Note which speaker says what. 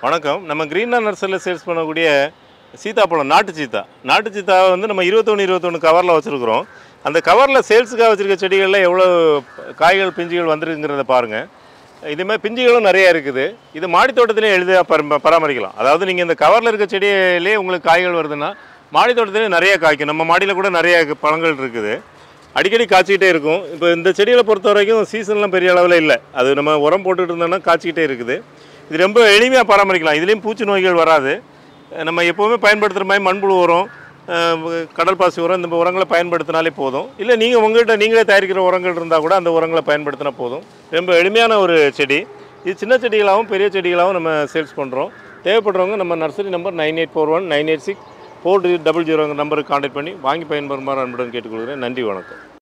Speaker 1: வணக்கம். நம்ம Greenland Nurseryல sales பண்ணக்கூடிய சீத்தாப்பழம் நாட்டு சீத்தாவை வந்து நம்ம 21 கவரில் வச்சுருக்குறோம். அந்த கவரில் சேல்ஸுக்காக வச்சுருக்க செடிகளில் எவ்வளோ காய்கள் பிஞ்சுகள் வந்துருக்குங்கிறத பாருங்கள். இதுமாதிரி பிஞ்சுகளும் நிறையா இருக்குது. இது மாடி தோட்டத்திலே எளிதாக பராமரிக்கலாம். அதாவது நீங்கள் இந்த கவரில் இருக்க செடியிலே உங்களுக்கு காய்கள் வருதுன்னா மாடி தோட்டத்திலே நிறையா காய்க்கும். நம்ம மாடியில் கூட நிறையா பழங்கள் இருக்குது, அடிக்கடி காய்ச்சிக்கிட்டே இருக்கும். இப்போ இந்த செடிகளை பொறுத்த வரைக்கும் சீசன்லாம் பெரிய அளவில் இல்லை. அது நம்ம உரம் போட்டுக்கிட்டு இருந்தோம்னா காய்ச்சிக்கிட்டே இருக்குது. இது ரொம்ப எளிமையாக பராமரிக்கலாம். இதுலேயும் பூச்சி நோய்கள் வராது. நம்ம எப்போவுமே பயன்படுத்துகிற மாதிரி மண்புழு உரம், கடல் பாசி உரம், இந்த உரங்களை பயன்படுத்தினாலே போதும். இல்லை நீங்கள் உங்கள்கிட்ட நீங்களே தயாரிக்கிற உரங்கள் இருந்தால் கூட அந்த உரங்களை பயன்படுத்தினா போதும். ரொம்ப எளிமையான ஒரு செடி. இது சின்ன செடிகளாகவும் பெரிய செடிகளாகவும் நம்ம சேல்ஸ் பண்ணுறோம். தேவைப்படுறவங்க நம்ம நர்சரி நம்பர் 9841 986 4000 நம்பருக்கு கான்டாக்ட் பண்ணி வாங்கி பயன்பெறுமாறு அன்புடன் கேட்டுக்கொள்கிறேன். நன்றி, வணக்கம்.